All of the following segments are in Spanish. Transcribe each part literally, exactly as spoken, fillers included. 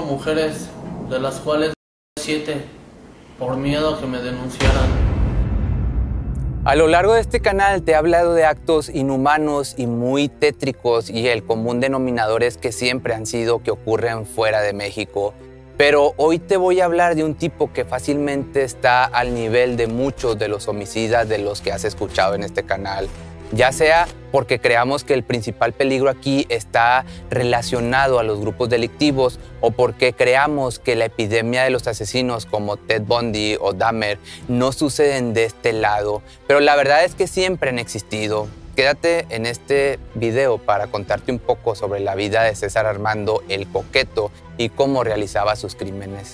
ocho mujeres, de las cuales siete por miedo a que me denunciaran. A lo largo de este canal te he hablado de actos inhumanos y muy tétricos, y el común denominador es que siempre han sido que ocurren fuera de México. Pero hoy te voy a hablar de un tipo que fácilmente está al nivel de muchos de los homicidas de los que has escuchado en este canal. Ya sea porque creamos que el principal peligro aquí está relacionado a los grupos delictivos, o porque creamos que la epidemia de los asesinos como Ted Bundy o Dahmer no suceden de este lado. Pero la verdad es que siempre han existido. Quédate en este video para contarte un poco sobre la vida de César Armando el Coqueto y cómo realizaba sus crímenes.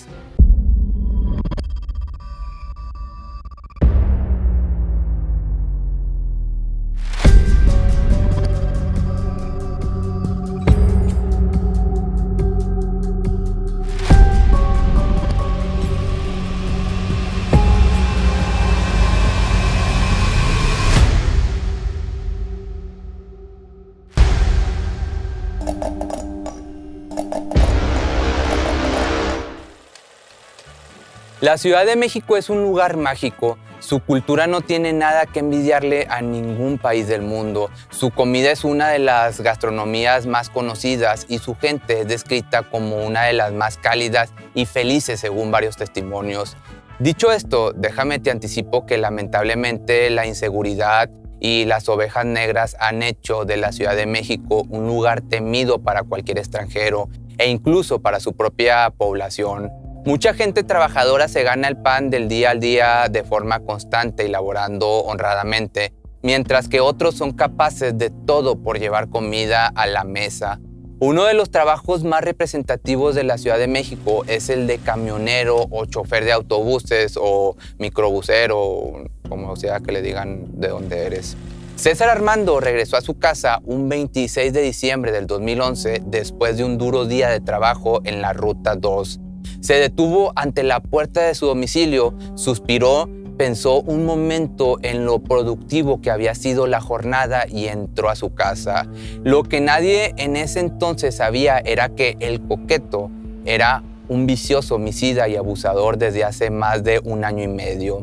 La Ciudad de México es un lugar mágico. Su cultura no tiene nada que envidiarle a ningún país del mundo. Su comida es una de las gastronomías más conocidas y su gente es descrita como una de las más cálidas y felices según varios testimonios. Dicho esto, déjame te anticipo que lamentablemente la inseguridad y las ovejas negras han hecho de la Ciudad de México un lugar temido para cualquier extranjero e incluso para su propia población. Mucha gente trabajadora se gana el pan del día al día de forma constante y laborando honradamente, mientras que otros son capaces de todo por llevar comida a la mesa. Uno de los trabajos más representativos de la Ciudad de México es el de camionero o chofer de autobuses o microbusero, como sea que le digan de dónde eres. César Armando regresó a su casa un veintiséis de diciembre del dos mil once después de un duro día de trabajo en la Ruta dos. Se detuvo ante la puerta de su domicilio, suspiró, pensó un momento en lo productivo que había sido la jornada y entró a su casa. Lo que nadie en ese entonces sabía era que el Coqueto era un vicioso homicida y abusador desde hace más de un año y medio.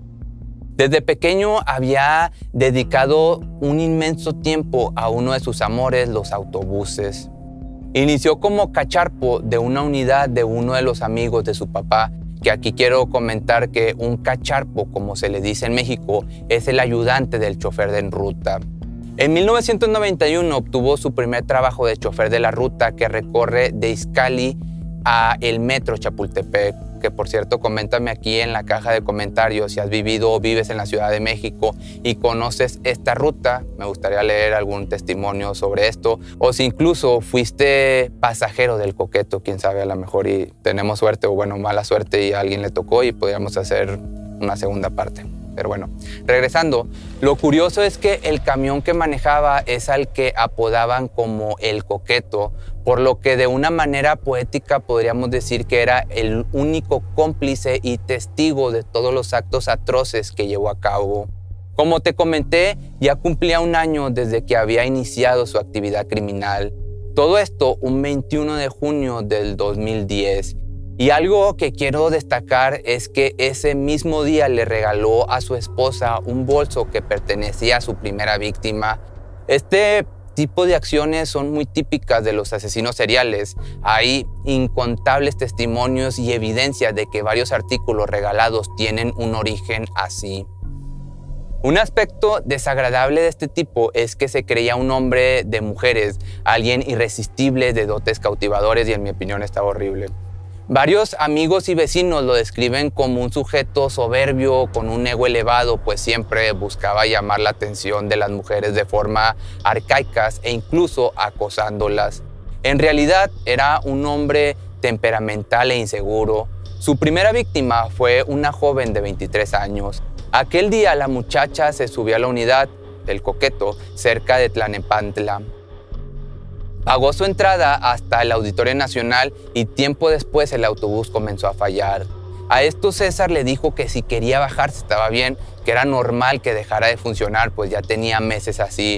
Desde pequeño había dedicado un inmenso tiempo a uno de sus amores, los autobuses. Inició como cacharpo de una unidad de uno de los amigos de su papá, que aquí quiero comentar que un cacharpo, como se le dice en México, es el ayudante del chofer de en ruta. En mil novecientos noventa y uno obtuvo su primer trabajo de chofer de la ruta que recorre de Izcalli a el metro Chapultepec, que por cierto, coméntame aquí en la caja de comentarios si has vivido o vives en la Ciudad de México y conoces esta ruta. Me gustaría leer algún testimonio sobre esto, o si incluso fuiste pasajero del Coqueto, quién sabe, a lo mejor y tenemos suerte o bueno, mala suerte y a alguien le tocó y podríamos hacer una segunda parte. Pero bueno, regresando, lo curioso es que el camión que manejaba es al que apodaban como el Coqueto, por lo que de una manera poética podríamos decir que era el único cómplice y testigo de todos los actos atroces que llevó a cabo. Como te comenté, ya cumplía un año desde que había iniciado su actividad criminal. Todo esto un veintiuno de junio del dos mil diez. Y algo que quiero destacar es que ese mismo día le regaló a su esposa un bolso que pertenecía a su primera víctima. Este tipo de acciones son muy típicas de los asesinos seriales. Hay incontables testimonios y evidencias de que varios artículos regalados tienen un origen así. Un aspecto desagradable de este tipo es que se creía un hombre de mujeres, alguien irresistible de dotes cautivadores y en mi opinión estaba horrible. Varios amigos y vecinos lo describen como un sujeto soberbio con un ego elevado, pues siempre buscaba llamar la atención de las mujeres de forma arcaicas e incluso acosándolas. En realidad era un hombre temperamental e inseguro. Su primera víctima fue una joven de veintitrés años. Aquel día la muchacha se subió a la unidad del Coqueto cerca de Tlalnepantla. Pagó su entrada hasta el Auditorio Nacional y tiempo después el autobús comenzó a fallar. A esto César le dijo que si quería bajarse estaba bien, que era normal que dejara de funcionar, pues ya tenía meses así.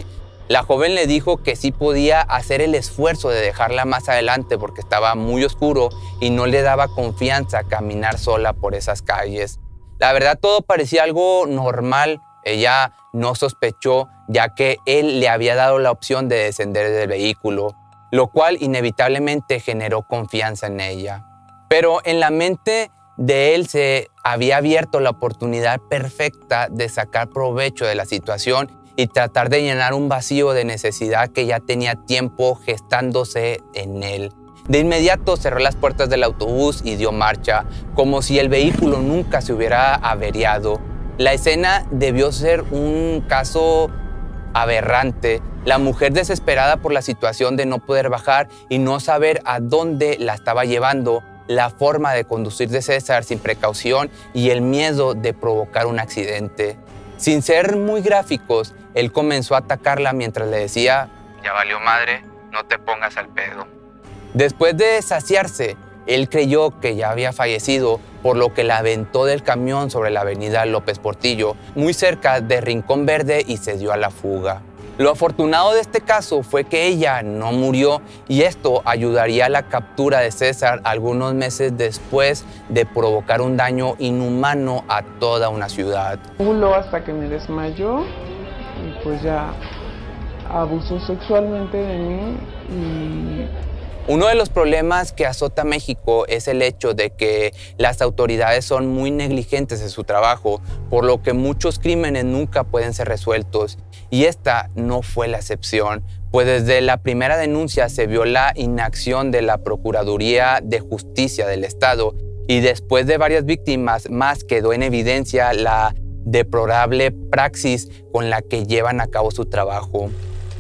La joven le dijo que sí podía hacer el esfuerzo de dejarla más adelante porque estaba muy oscuro y no le daba confianza caminar sola por esas calles. La verdad, todo parecía algo normal. Ella no sospechó, ya que él le había dado la opción de descender del vehículo, lo cual inevitablemente generó confianza en ella. Pero en la mente de él se había abierto la oportunidad perfecta de sacar provecho de la situación y tratar de llenar un vacío de necesidad que ya tenía tiempo gestándose en él. De inmediato cerró las puertas del autobús y dio marcha, como si el vehículo nunca se hubiera averiado. La escena debió ser un caso aberrante. La mujer, desesperada por la situación de no poder bajar y no saber a dónde la estaba llevando, la forma de conducir de César sin precaución y el miedo de provocar un accidente. Sin ser muy gráficos, él comenzó a atacarla mientras le decía: «Ya valió madre, no te pongas al pedo». Después de saciarse, él creyó que ya había fallecido, por lo que la aventó del camión sobre la avenida López Portillo, muy cerca de Rincón Verde, y se dio a la fuga. Lo afortunado de este caso fue que ella no murió, y esto ayudaría a la captura de César algunos meses después de provocar un daño inhumano a toda una ciudad. Puló hasta que me desmayó y pues ya abusó sexualmente de mí. Y uno de los problemas que azota a México es el hecho de que las autoridades son muy negligentes en su trabajo, por lo que muchos crímenes nunca pueden ser resueltos. Y esta no fue la excepción, pues desde la primera denuncia se vio la inacción de la Procuraduría de Justicia del Estado, y después de varias víctimas más quedó en evidencia la deplorable praxis con la que llevan a cabo su trabajo.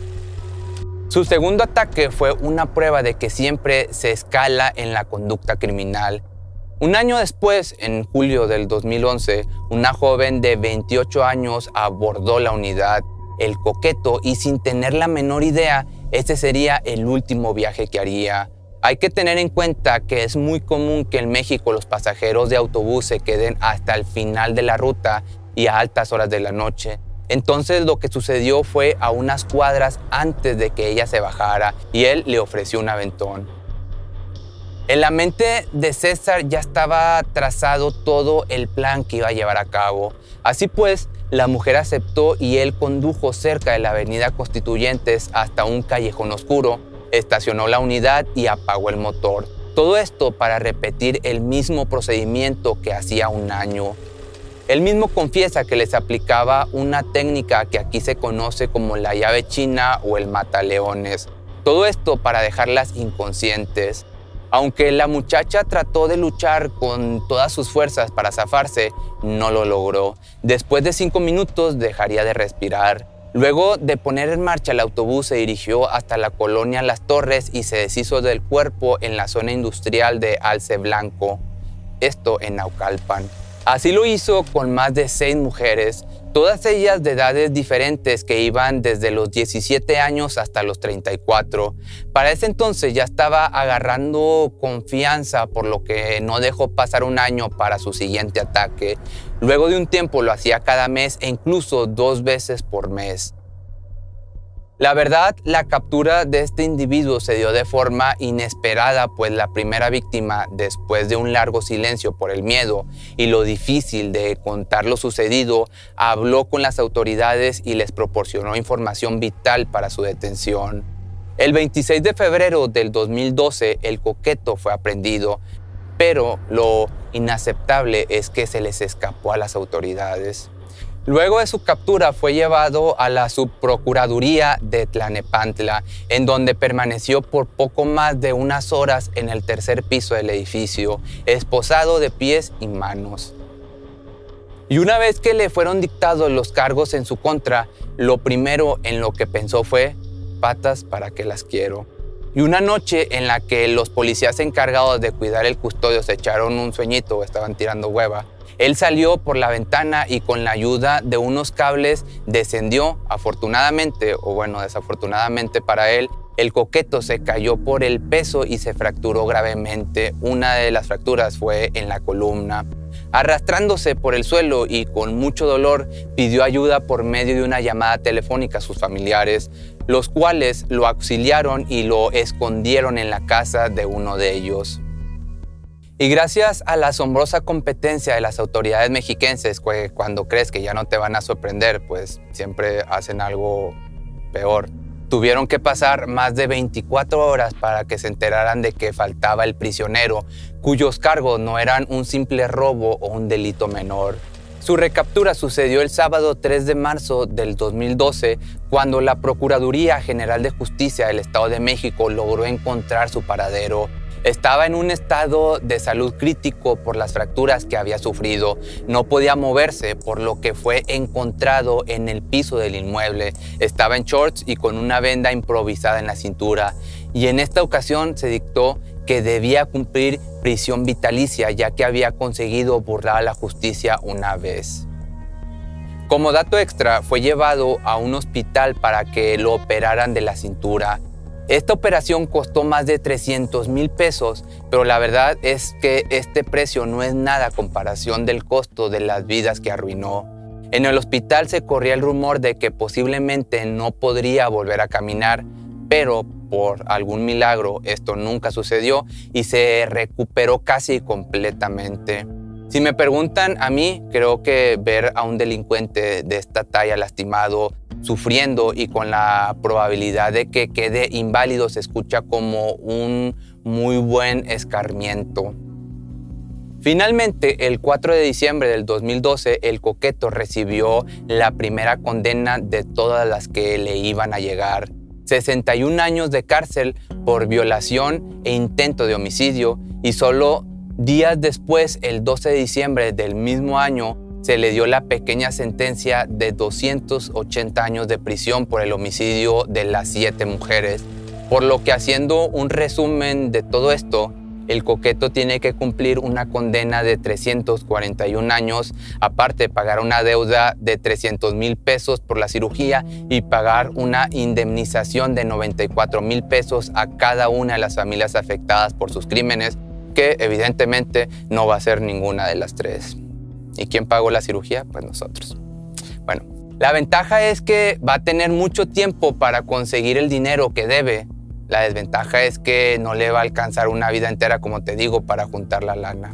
Su segundo ataque fue una prueba de que siempre se escala en la conducta criminal. Un año después, en julio del dos mil once, una joven de veintiocho años abordó la unidad El Coqueto y, sin tener la menor idea, este sería el último viaje que haría. Hay que tener en cuenta que es muy común que en México los pasajeros de autobús se queden hasta el final de la ruta y a altas horas de la noche. Entonces lo que sucedió fue a unas cuadras antes de que ella se bajara y él le ofreció un aventón. En la mente de César ya estaba trazado todo el plan que iba a llevar a cabo. Así pues, la mujer aceptó y él condujo cerca de la avenida Constituyentes hasta un callejón oscuro, estacionó la unidad y apagó el motor. Todo esto para repetir el mismo procedimiento que hacía un año. Él mismo confiesa que les aplicaba una técnica que aquí se conoce como la llave china o el mataleones. Todo esto para dejarlas inconscientes. Aunque la muchacha trató de luchar con todas sus fuerzas para zafarse, no lo logró. Después de cinco minutos dejaría de respirar. Luego de poner en marcha el autobús, se dirigió hasta la colonia Las Torres y se deshizo del cuerpo en la zona industrial de Alce Blanco, esto en Naucalpan. Así lo hizo con más de seis mujeres, todas ellas de edades diferentes que iban desde los diecisiete años hasta los treinta y cuatro. Para ese entonces ya estaba agarrando confianza, por lo que no dejó pasar un año para su siguiente ataque. Luego de un tiempo lo hacía cada mes e incluso dos veces por mes. La verdad, la captura de este individuo se dio de forma inesperada, pues la primera víctima, después de un largo silencio por el miedo y lo difícil de contar lo sucedido, habló con las autoridades y les proporcionó información vital para su detención. El veintiséis de febrero del dos mil doce, El Coqueto fue aprehendido, pero lo inaceptable es que se les escapó a las autoridades. Luego de su captura fue llevado a la Subprocuraduría de Tlalnepantla, en donde permaneció por poco más de unas horas en el tercer piso del edificio, esposado de pies y manos. Y una vez que le fueron dictados los cargos en su contra, lo primero en lo que pensó fue: patas para que las quiero. Y una noche en la que los policías encargados de cuidar el custodio se echaron un sueñito o estaban tirando hueva, él salió por la ventana y con la ayuda de unos cables descendió. Afortunadamente, o bueno, desafortunadamente para él, El Coqueto se cayó por el peso y se fracturó gravemente. Una de las fracturas fue en la columna. Arrastrándose por el suelo y con mucho dolor, pidió ayuda por medio de una llamada telefónica a sus familiares. los cuales lo auxiliaron y lo escondieron en la casa de uno de ellos. Y gracias a la asombrosa competencia de las autoridades mexiquenses, que cuando crees que ya no te van a sorprender, pues siempre hacen algo peor. Tuvieron que pasar más de veinticuatro horas para que se enteraran de que faltaba el prisionero, cuyos cargos no eran un simple robo o un delito menor. Su recaptura sucedió el sábado tres de marzo del dos mil doce, cuando la Procuraduría General de Justicia del Estado de México logró encontrar su paradero. Estaba en un estado de salud crítico por las fracturas que había sufrido. No podía moverse, por lo que fue encontrado en el piso del inmueble. Estaba en shorts y con una venda improvisada en la cintura. Y en esta ocasión se dictó que debía cumplir prisión vitalicia, ya que había conseguido burlar a la justicia una vez. Como dato extra, fue llevado a un hospital para que lo operaran de la cintura. Esta operación costó más de trescientos mil pesos, pero la verdad es que este precio no es nada a comparación del costo de las vidas que arruinó. En el hospital se corría el rumor de que posiblemente no podría volver a caminar, pero por algún milagro esto nunca sucedió y se recuperó casi completamente. Si me preguntan a mí, creo que ver a un delincuente de esta talla lastimado, sufriendo y con la probabilidad de que quede inválido se escucha como un muy buen escarmiento. Finalmente, el cuatro de diciembre del dos mil doce, el Coqueto recibió la primera condena de todas las que le iban a llegar. sesenta y un años de cárcel por violación e intento de homicidio, y solo días después, el doce de diciembre del mismo año, se le dio la pequeña sentencia de doscientos ochenta años de prisión por el homicidio de las siete mujeres. Por lo que, haciendo un resumen de todo esto, el Coqueto tiene que cumplir una condena de trescientos cuarenta y un años, aparte pagar una deuda de trescientos mil pesos por la cirugía y pagar una indemnización de noventa y cuatro mil pesos a cada una de las familias afectadas por sus crímenes, que evidentemente no va a ser ninguna de las tres. ¿Y quién pagó la cirugía? Pues nosotros. Bueno, la ventaja es que va a tener mucho tiempo para conseguir el dinero que debe. La desventaja es que no le va a alcanzar una vida entera, como te digo, para juntar la lana.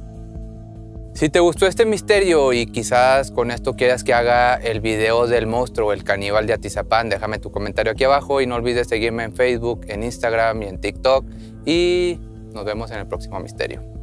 Si te gustó este misterio y quizás con esto quieras que haga el video del monstruo, el caníbal de Atizapán, déjame tu comentario aquí abajo y no olvides seguirme en Facebook, en Instagram y en TikTok. Y nos vemos en el próximo misterio.